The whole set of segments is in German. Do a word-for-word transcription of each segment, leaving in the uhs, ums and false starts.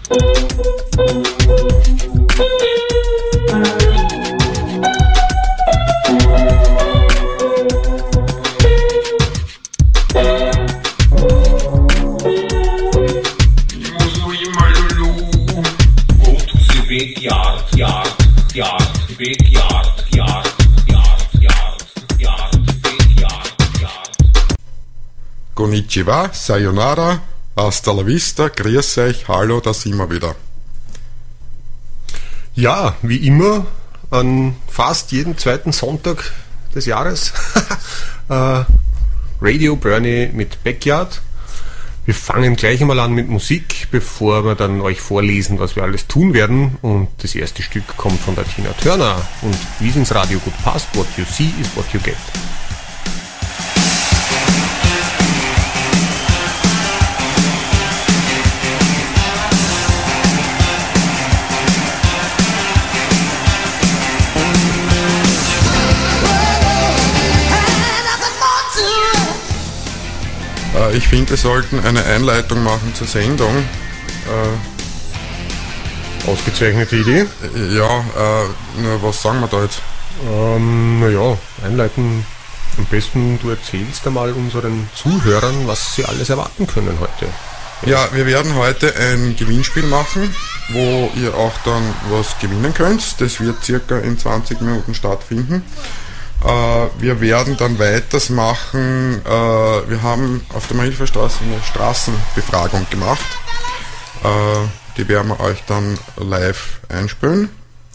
Konnichiwa, Sayonara, hasta la vista, grüß euch, hallo, da sind wir wieder. Ja, wie immer, an fast jeden zweiten Sonntag des Jahres, äh, Radio Bernie mit Backyard. Wir fangen gleich einmal an mit Musik, bevor wir dann euch vorlesen, was wir alles tun werden. Und das erste Stück kommt von der Tina Turner und wie es ins Radio gut passt, what you see is what you get. Ich finde, wir sollten eine Einleitung machen zur Sendung. Äh, Ausgezeichnete Idee. Ja, äh, na, was sagen wir da jetzt? Ähm, naja, einleiten. Am besten du erzählst einmal unseren Zuhörern, was sie alles erwarten können heute. Ja, wir werden heute ein Gewinnspiel machen, wo ihr auch dann was gewinnen könnt. Das wird circa in zwanzig Minuten stattfinden. Uh, wir werden dann weiters machen, uh, wir haben auf der Marilferstraße eine Straßenbefragung gemacht, uh, die werden wir euch dann live einspielen.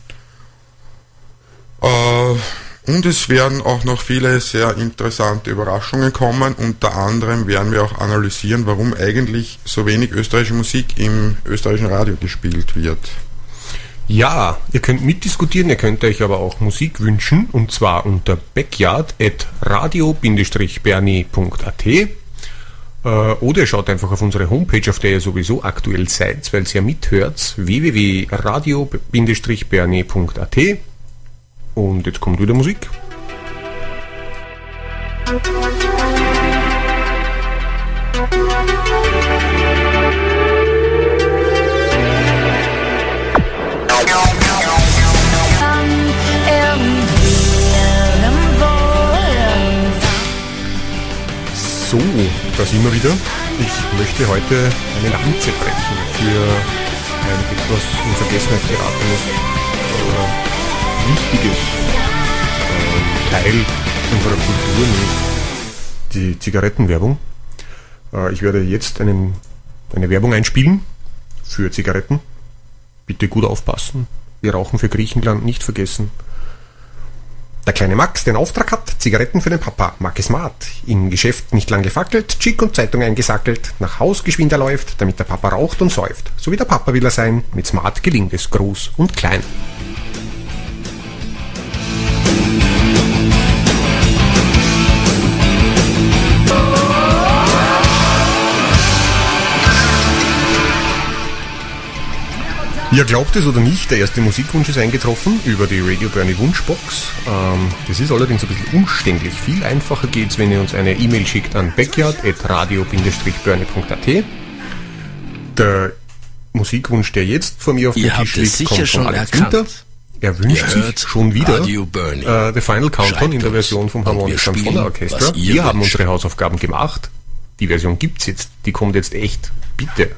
Uh, und es werden auch noch viele sehr interessante Überraschungen kommen, unter anderem werden wir auch analysieren, warum eigentlich so wenig österreichische Musik im österreichischen Radio gespielt wird. Ja, ihr könnt mitdiskutieren, ihr könnt euch aber auch Musik wünschen, und zwar unter backyard at radio Bindestrich bernie Punkt a t äh, oder ihr schaut einfach auf unsere Homepage, auf der ihr sowieso aktuell seid, weil ihr ja mithört, w w w Punkt radio Bindestrich bernie Punkt a t. Und jetzt kommt wieder Musik. So, da sind wir wieder. Ich möchte heute eine Lanze brechen für ein etwas in Vergessenheit geratenes äh, wichtiges äh, Teil unserer Kultur, nämlich die Zigarettenwerbung. Äh, ich werde jetzt einen, eine Werbung einspielen für Zigaretten. Bitte gut aufpassen. Wir rauchen für Griechenland, nicht vergessen. Der kleine Max den Auftrag hat, Zigaretten für den Papa, Marke Smart. Im Geschäft nicht lang gefackelt, Chick und Zeitung eingesackelt, nach Haus geschwind er läuft, damit der Papa raucht und säuft. So wie der Papa will er sein, mit Smart gelingt es groß und klein. Ihr glaubt es oder nicht, der erste Musikwunsch ist eingetroffen über die Radio Bernie Wunschbox. Ähm, das ist allerdings ein bisschen umständlich. Viel einfacher geht's, wenn ihr uns eine E-Mail schickt an backyard at radio Bindestrich bernie Punkt a t. Der Musikwunsch, der jetzt vor mir auf dem Tisch liegt, kommt von Alex Winter. Er wünscht sich schon wieder äh, The Final Countdown in der Version vom Harmonic Symphonia Orchestra. Wir wünscht. haben unsere Hausaufgaben gemacht. Die Version gibt's jetzt. Die kommt jetzt echt. Bitte.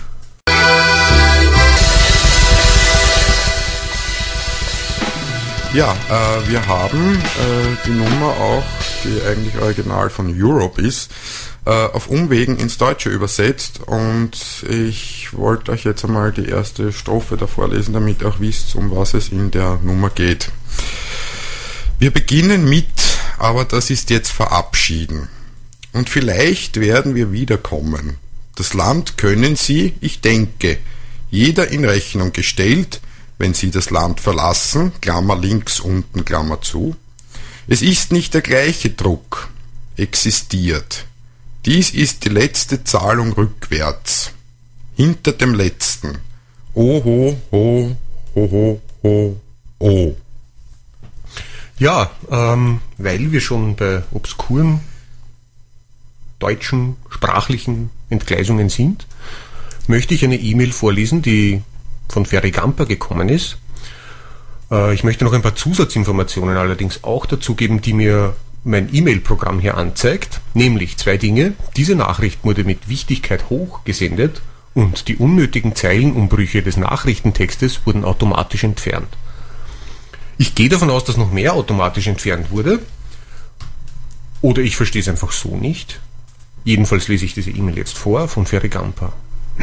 Ja, äh, wir haben äh, die Nummer auch, die eigentlich original von Europe ist, äh, auf Umwegen ins Deutsche übersetzt, und ich wollte euch jetzt einmal die erste Strophe da vorlesen, damit ihr auch wisst, um was es in der Nummer geht. Wir beginnen mit, aber das ist jetzt verabschieden. Und vielleicht werden wir wiederkommen. Das Land können Sie, ich denke, jeder in Rechnung gestellt, wenn Sie das Land verlassen, Klammer links unten, Klammer zu. Es ist nicht der gleiche Druck, existiert. Dies ist die letzte Zahlung rückwärts. Hinter dem letzten. Oh, ho, ho, ho, ho, ho, oh. Ja, ähm, weil wir schon bei obskuren deutschen sprachlichen Entgleisungen sind, möchte ich eine E-Mail vorlesen, die von Ferry Gamper gekommen ist. Äh, ich möchte noch ein paar Zusatzinformationen allerdings auch dazu geben, die mir mein E-Mail-Programm hier anzeigt, nämlich zwei Dinge. Diese Nachricht wurde mit Wichtigkeit hoch gesendet und die unnötigen Zeilenumbrüche des Nachrichtentextes wurden automatisch entfernt. Ich gehe davon aus, dass noch mehr automatisch entfernt wurde. Oder ich verstehe es einfach so nicht. Jedenfalls lese ich diese E-Mail jetzt vor von Ferry Gamper.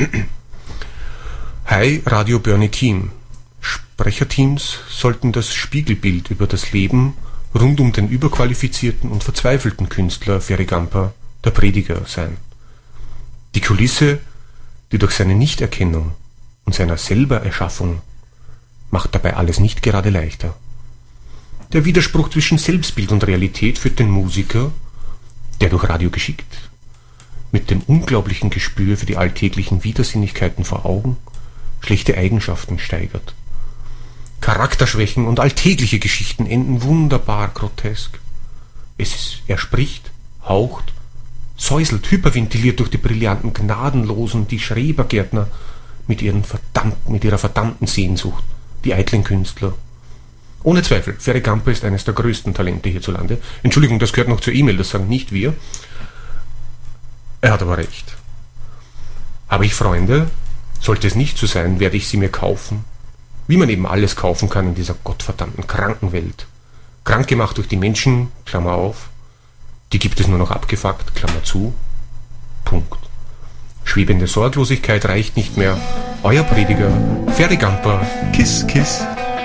Hi Radio Bernie Team. Sprecherteams sollten das Spiegelbild über das Leben rund um den überqualifizierten und verzweifelten Künstler Ferry Gamper, der Prediger, sein. Die Kulisse, die durch seine Nichterkennung und seiner Selbererschaffung macht dabei alles nicht gerade leichter. Der Widerspruch zwischen Selbstbild und Realität führt den Musiker, der durch Radio geschickt, mit dem unglaublichen Gespür für die alltäglichen Widersinnigkeiten vor Augen, schlechte Eigenschaften steigert. Charakterschwächen und alltägliche Geschichten enden wunderbar grotesk. Es ist, er spricht, haucht, säuselt, hyperventiliert durch die brillanten, gnadenlosen, die Schrebergärtner mit, ihren verdammt, mit ihrer verdammten Sehnsucht, die eitlen Künstler. Ohne Zweifel, Ferry Gamper ist eines der größten Talente hierzulande. Entschuldigung, das gehört noch zur E-Mail, das sagen nicht wir. Er hat aber recht. Habe ich Freunde? Sollte es nicht so sein, werde ich sie mir kaufen. Wie man eben alles kaufen kann in dieser gottverdammten kranken Welt. Krank gemacht durch die Menschen, Klammer auf. Die gibt es nur noch abgefuckt, Klammer zu. Punkt. Schwebende Sorglosigkeit reicht nicht mehr. Euer Prediger, Ferry Gamper, Kiss, Kiss.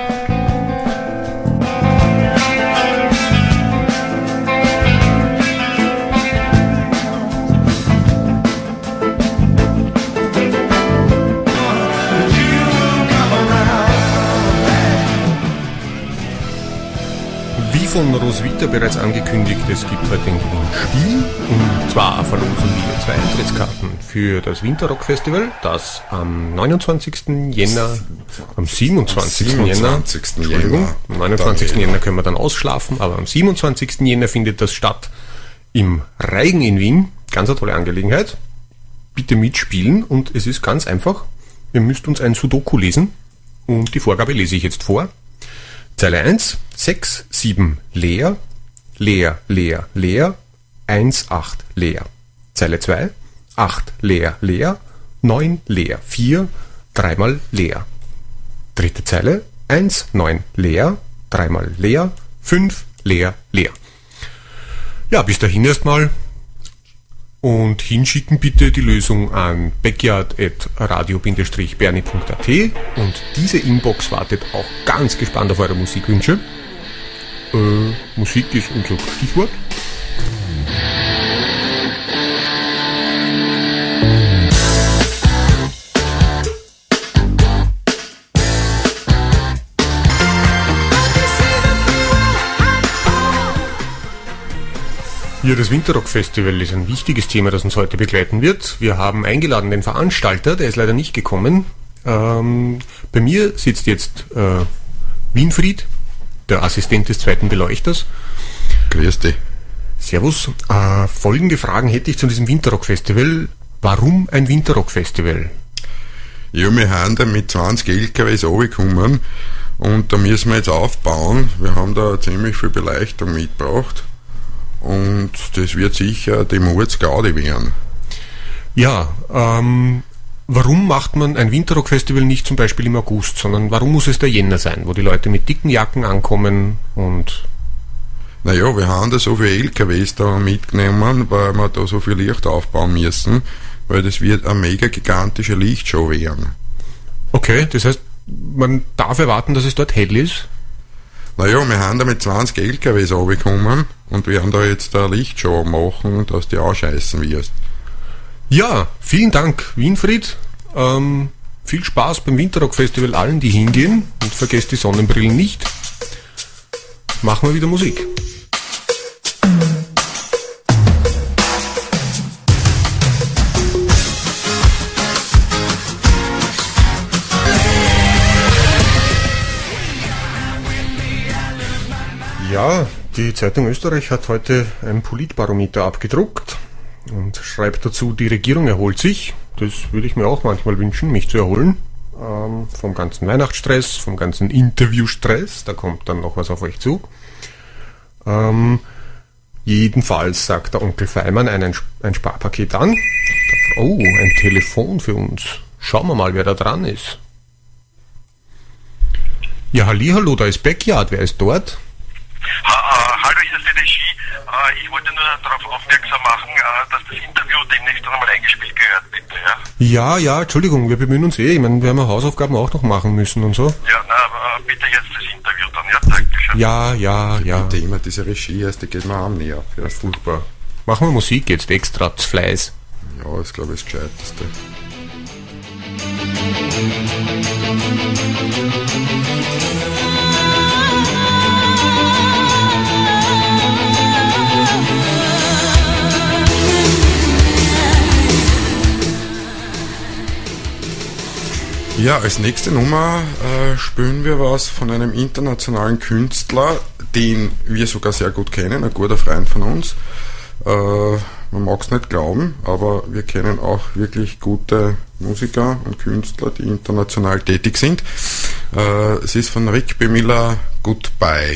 Von Roswitha bereits angekündigt, es gibt heute ein Gewinnspiel, und zwar verlosen wir zwei Eintrittskarten für das Winterrock Festival, das am neunundzwanzigsten Jänner, am siebenundzwanzigsten Jänner, Entschuldigung, am neunundzwanzigsten Jänner können wir dann ausschlafen, aber am siebenundzwanzigsten Jänner findet das statt im Reigen in Wien, ganz eine tolle Angelegenheit, bitte mitspielen, und es ist ganz einfach, ihr müsst uns ein Sudoku lesen, und die Vorgabe lese ich jetzt vor. Zeile eins, sechs, sieben, leer, leer, leer, leer, eins, acht, leer. Zeile zwei, acht, leer, leer, neun, leer, vier, dreimal leer. Dritte Zeile, eins, neun, leer, dreimal leer, fünf, leer, leer. Ja, bis dahin erstmal. Und hinschicken bitte die Lösung an backyard at radio Bindestrich bernie Punkt at, und diese Inbox wartet auch ganz gespannt auf eure Musikwünsche. Äh, Musik ist unser Stichwort. Ja, das Winterrock Festival ist ein wichtiges Thema, das uns heute begleiten wird. Wir haben eingeladen den Veranstalter, der ist leider nicht gekommen. Ähm, bei mir sitzt jetzt äh, Winfried, der Assistent des zweiten Beleuchters. Grüß dich. Servus. Äh, folgende Fragen hätte ich zu diesem Winterrock Festival. Warum ein Winterrock Festival? Ja, wir haben da mit zwanzig L K Ws runtergekommen und da müssen wir jetzt aufbauen. Wir haben da ziemlich viel Beleuchtung mitgebracht. Und das wird sicher die Mordsgaudi werden. Ja, ähm, warum macht man ein Winterrock-Festival nicht zum Beispiel im August, sondern warum muss es der Jänner sein, wo die Leute mit dicken Jacken ankommen und... Naja, wir haben da so viele L K Ws da mitgenommen, weil wir da so viel Licht aufbauen müssen, weil das wird eine mega gigantische Lichtshow werden. Okay, das heißt, man darf erwarten, dass es dort hell ist? Naja, wir haben da mit zwanzig L K Ws runtergekommen und werden da jetzt eine Lichtshow machen, dass die ausscheißen wirst. Ja, vielen Dank, Winfried. Ähm, viel Spaß beim Winterrock Festival allen, die hingehen, und vergesst die Sonnenbrillen nicht. Machen wir wieder Musik. Ja, die Zeitung Österreich hat heute ein Politbarometer abgedruckt und schreibt dazu, die Regierung erholt sich. das würde ich mir auch manchmal wünschen, mich zu erholen. Ähm, vom ganzen Weihnachtsstress, vom ganzen Interviewstress, da kommt dann noch was auf euch zu. Ähm, jedenfalls sagt der Onkel Feimann ein, ein Sparpaket an. Oh, ein Telefon für uns. Schauen wir mal, wer da dran ist. Ja, hallihallo, da ist Backyard. Wer ist dort? Ha, äh, hallo, hier ist die Regie. Äh, ich wollte nur darauf aufmerksam machen, äh, dass das Interview demnächst noch einmal eingespielt gehört, bitte, ja? Ja, ja, Entschuldigung, wir bemühen uns eh. Ich meine, wir haben ja Hausaufgaben auch noch machen müssen und so. Ja, na, äh, bitte jetzt das Interview dann, ja? Dankeschön. Ja, ja, ja. Bitte immer diese Regie, erst, die geht mir am näher. Ja, furchtbar. Machen wir Musik jetzt extra, zu Fleiß. Ja, ist glaube ich das Gescheiteste. Ja, als nächste Nummer äh, spielen wir was von einem internationalen Künstler, den wir sogar sehr gut kennen, ein guter Freund von uns. Äh, man mag es nicht glauben, aber wir kennen auch wirklich gute Musiker und Künstler, die international tätig sind. Äh, es ist von Rick B. Miller, Goodbye.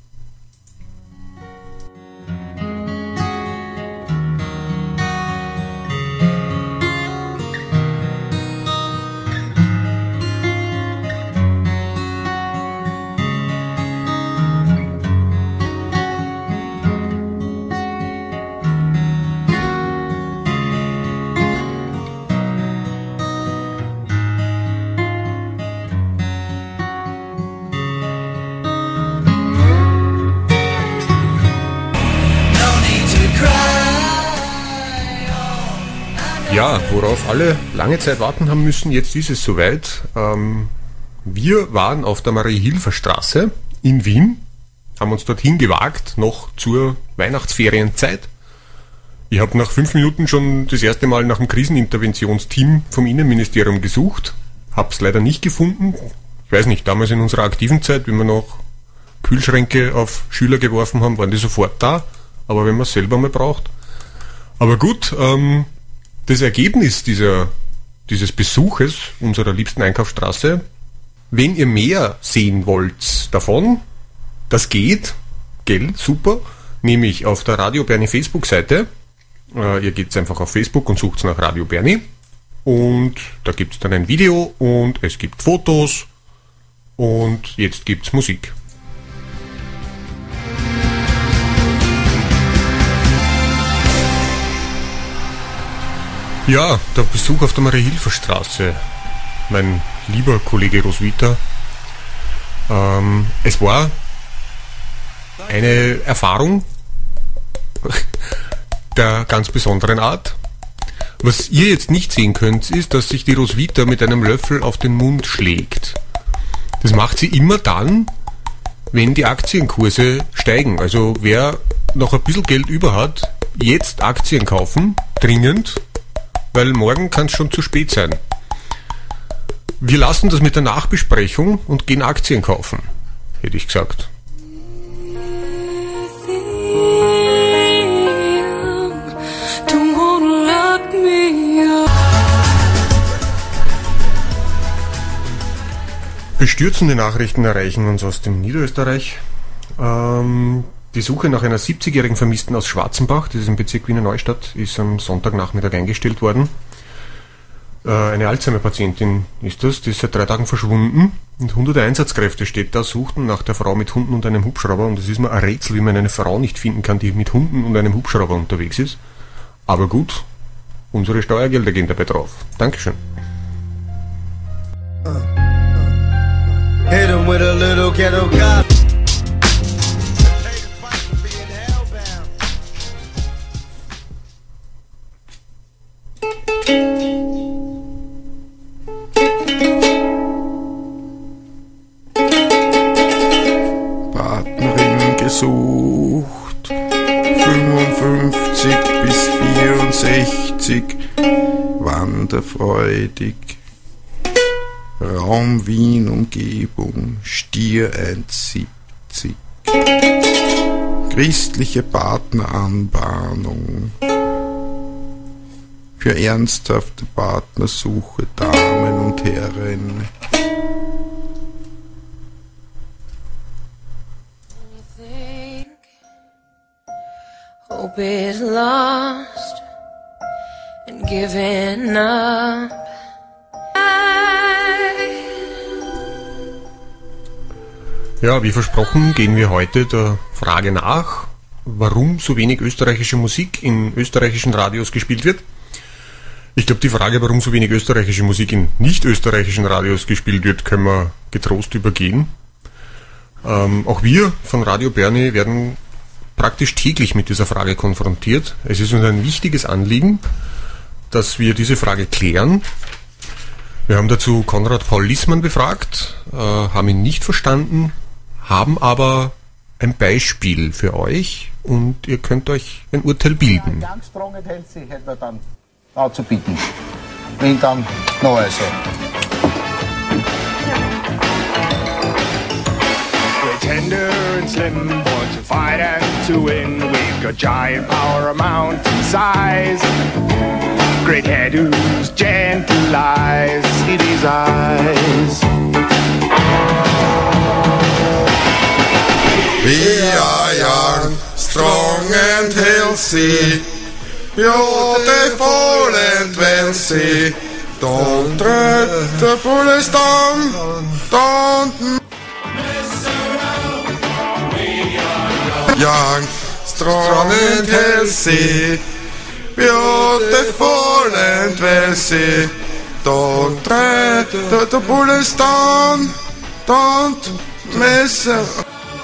Ja, worauf alle lange Zeit warten haben müssen, jetzt ist es soweit. Ähm, wir waren auf der Marie-Hilfer-Straße in Wien, haben uns dorthin gewagt, noch zur Weihnachtsferienzeit. Ich habe nach fünf Minuten schon das erste Mal nach dem Kriseninterventionsteam vom Innenministerium gesucht, habe es leider nicht gefunden. Ich weiß nicht, damals in unserer aktiven Zeit, wenn wir noch Kühlschränke auf Schüler geworfen haben, waren die sofort da, aber wenn man es selber mal braucht. Aber gut, ähm, das Ergebnis dieser, dieses Besuches unserer liebsten Einkaufsstraße, wenn ihr mehr sehen wollt davon, das geht, gell, super, nämlich auf der Radio Berni Facebook-Seite. Äh, ihr geht einfach auf Facebook und sucht nach Radio Berni und da gibt es dann ein Video und es gibt Fotos und jetzt gibt es Musik. Ja, der Besuch auf der Marie-Hilfer-Straße, mein lieber Kollege Roswitha. Ähm, es war eine Erfahrung der ganz besonderen Art. Was ihr jetzt nicht sehen könnt, ist, dass sich die Roswitha mit einem Löffel auf den Mund schlägt. Das macht sie immer dann, wenn die Aktienkurse steigen. Also wer noch ein bisschen Geld über hat, jetzt Aktien kaufen, dringend, weil morgen kann es schon zu spät sein. Wir lassen das mit der Nachbesprechung und gehen Aktien kaufen, hätte ich gesagt. Bestürzende Nachrichten erreichen uns aus dem Niederösterreich. Ähm, die Suche nach einer siebzigjährigen Vermissten aus Schwarzenbach, das ist im Bezirk Wiener Neustadt, ist am Sonntagnachmittag eingestellt worden. Äh, eine Alzheimer-Patientin ist das, die ist seit drei Tagen verschwunden. Und hunderte Einsatzkräfte steht da, suchten nach der Frau mit Hunden und einem Hubschrauber. Und es ist mir ein Rätsel, wie man eine Frau nicht finden kann, die mit Hunden und einem Hubschrauber unterwegs ist. Aber gut, unsere Steuergelder gehen dabei drauf. Dankeschön. Hit him with a little ghetto god. Partnerin gesucht, fünfundfünfzig bis vierundsechzig, wanderfreudig. Raum Wien Umgebung, Stier eins siebzig. Christliche Partneranbahnung. für ernsthafte Partnersuche, Damen und Herren. Hope is lost and given up. Ja, wie versprochen gehen wir heute der Frage nach, warum so wenig österreichische Musik in österreichischen Radios gespielt wird. Ich glaube, die Frage, warum so wenig österreichische Musik in nicht österreichischen Radios gespielt wird, können wir getrost übergehen. Ähm, auch wir von Radio Berni werden praktisch täglich mit dieser Frage konfrontiert. Es ist uns ein wichtiges Anliegen, dass wir diese Frage klären. Wir haben dazu Konrad Paul Liessmann befragt, äh, haben ihn nicht verstanden, haben aber ein Beispiel für euch und ihr könnt euch ein Urteil bilden. Ganz strong and healthy hätten wir dann auch zu bieten. Wenn dann noch also. We're tender and slim, born to fight and to win. We've got giant power, a mountain size. Great head whose gentle eyes see these eyes. We are young, strong and healthy, beautiful and wealthy. Don't tread the bullets down, don't mess around. We are young, strong and healthy, beautiful and wealthy. Don't tread the bullets down, don't mess around.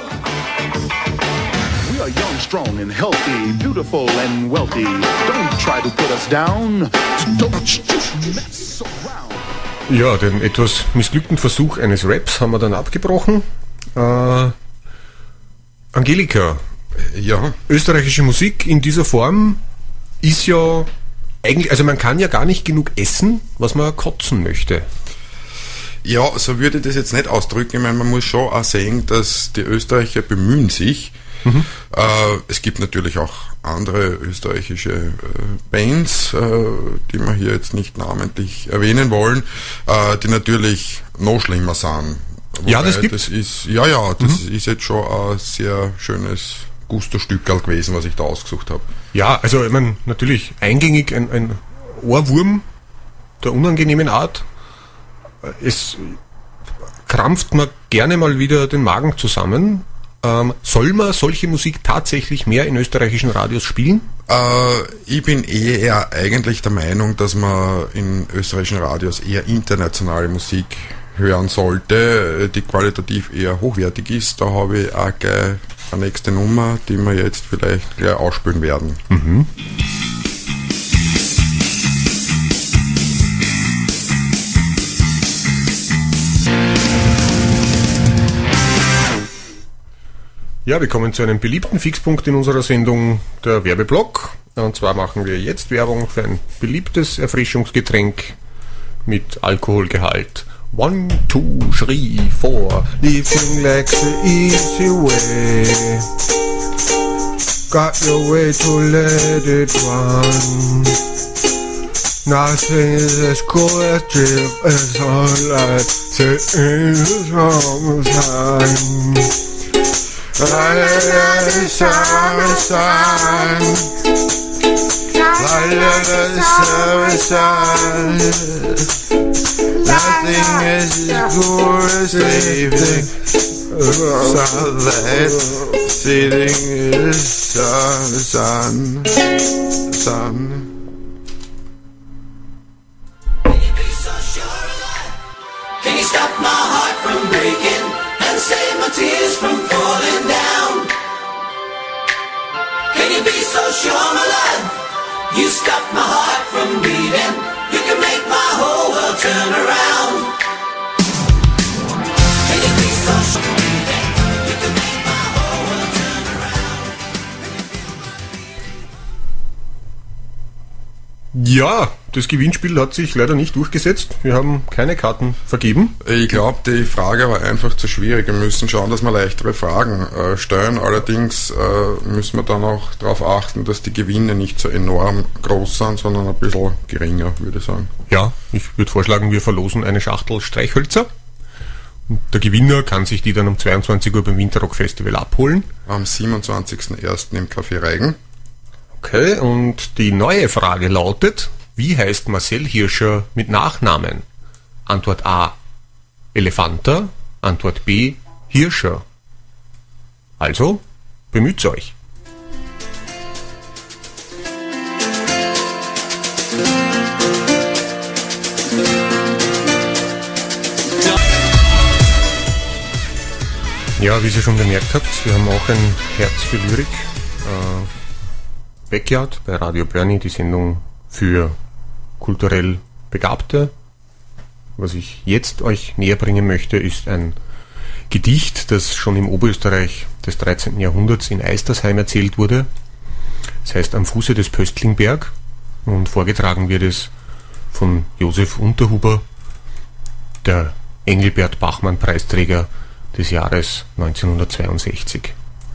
We are young, strong and healthy, beautiful and wealthy. Don't try to put us down. Don't just mess around. Ja, den etwas missglückten Versuch eines Raps haben wir dann abgebrochen. Äh, Angelika, Ja. österreichische Musik in dieser Form ist ja eigentlich, also man kann ja gar nicht genug essen, was man kotzen möchte. Ja, so würde ich das jetzt nicht ausdrücken. Ich meine, man muss schon auch sehen, dass die Österreicher bemühen sich. Mhm. Äh, es gibt natürlich auch andere österreichische äh, Bands, äh, die wir hier jetzt nicht namentlich erwähnen wollen, äh, die natürlich noch schlimmer sind. Wobei Ja, das gibt's. Das ist, ja, ja, das Mhm. ist jetzt schon ein sehr schönes Gusto-Stückerl gewesen, was ich da ausgesucht habe. Ja, also ich meine, natürlich eingängig ein, ein Ohrwurm der unangenehmen Art. Es krampft mir gerne mal wieder den Magen zusammen. Ähm, soll man solche Musik tatsächlich mehr in österreichischen Radios spielen? Äh, ich bin eher eigentlich der Meinung, dass man in österreichischen Radios eher internationale Musik hören sollte, die qualitativ eher hochwertig ist. Da habe ich auch gleich eine nächste Nummer, die wir jetzt vielleicht gleich ausspielen werden. Mhm. Ja, wir kommen zu einem beliebten Fixpunkt in unserer Sendung, der Werbeblock. Und zwar machen wir jetzt Werbung für ein beliebtes Erfrischungsgetränk mit Alkoholgehalt. One, two, three, four. Living like the easy way. Got your way to let it run. Nothing is as cool as drip as sunlight. Sitting in the summertime. The summer sun, the summer sun. Nothing is as cool as living sunlight, sitting in the sun, sun. Can you stop my heart from breaking and save my tears from falling down? Can you be so sure, my love? You stop my heart from beating. You can make my whole world turn around. Can you be so sure? You can make my whole world turn around. Ja, das Gewinnspiel hat sich leider nicht durchgesetzt. Wir haben keine Karten vergeben. Ich glaube, die Frage war einfach zu schwierig. Wir müssen schauen, dass wir leichtere Fragen äh, stellen. Allerdings äh, müssen wir dann auch darauf achten, dass die Gewinne nicht so enorm groß sind, sondern ein bisschen geringer, würde ich sagen. Ja, ich würde vorschlagen, wir verlosen eine Schachtel Streichhölzer. Und der Gewinner kann sich die dann um zweiundzwanzig Uhr beim Winterrock Festival abholen. Am siebenundzwanzigsten ersten im Café Reigen. Okay, und die neue Frage lautet, wie heißt Marcel Hirscher mit Nachnamen? Antwort A, Elefanta. Antwort B, Hirscher. Also, bemüht euch. Ja, wie ihr schon gemerkt habt, wir haben auch ein Herz für Lyrik. Äh, Backyard bei Radio Bernie, die Sendung für kulturell Begabte. Was ich jetzt euch näher bringen möchte, ist ein Gedicht, das schon im Oberösterreich des dreizehnten Jahrhunderts in Eistersheim erzählt wurde. Es heißt Am Fuße des Pöstlingberg und vorgetragen wird es von Josef Unterhuber, der Engelbert Bachmann-Preisträger des Jahres neunzehnhundertzweiundsechzig.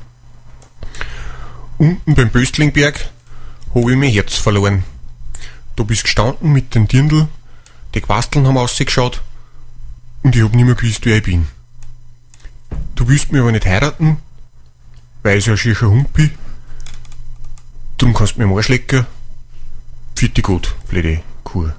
Unten beim Pöstlingberg habe ich mein Herz verloren. Da bist gestanden mit den Dirndl, die Quasteln haben ausgeschaut und ich hab nicht mehr gewusst, wer ich bin. Du willst mich aber nicht heiraten, weil ich so ein schierer Hund bin. Drum kannst du mir am Arsch lecken. Pfiat gut, blöde Kuh.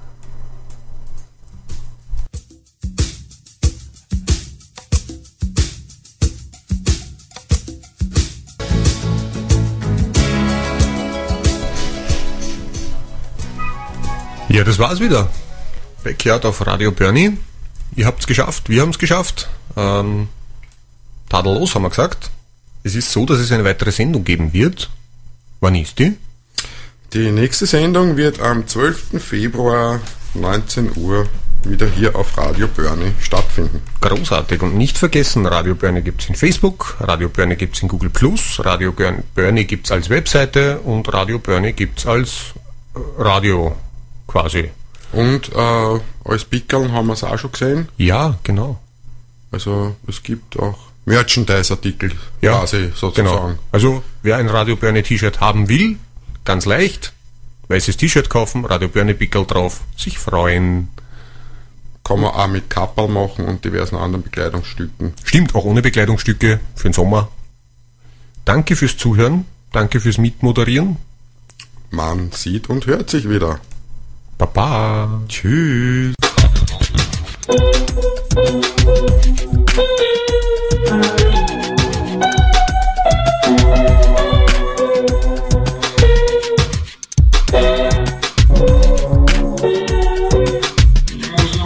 Ja, das war's wieder. Backyard auf Radio Bernie. Ihr habt's geschafft, wir haben's geschafft. Ähm, tadellos haben wir gesagt. Es ist so, dass es eine weitere Sendung geben wird. Wann ist die? Die nächste Sendung wird am zwölften Februar neunzehn Uhr wieder hier auf Radio Bernie stattfinden. Großartig. Und nicht vergessen, Radio Bernie gibt's in Facebook, Radio Bernie gibt's in Google Plus, Radio Bernie gibt's als Webseite und Radio Bernie gibt's als Radio quasi. Und äh, als Pickeln haben wir es auch schon gesehen. Ja, genau. Also es gibt auch Merchandise-Artikel ja, quasi sozusagen. Genau. Also wer ein Radio Bernie T-Shirt haben will, ganz leicht, weißes T-Shirt kaufen, Radio Bernie Pickel drauf, sich freuen. Kann man auch mit Kapperl machen und diversen anderen Bekleidungsstücken. Stimmt, auch ohne Bekleidungsstücke für den Sommer. Danke fürs Zuhören, danke fürs Mitmoderieren. Man sieht und hört sich wieder. Baba. Tschüss.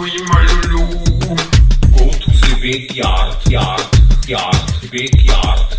Backyard, yard, yard, backyard.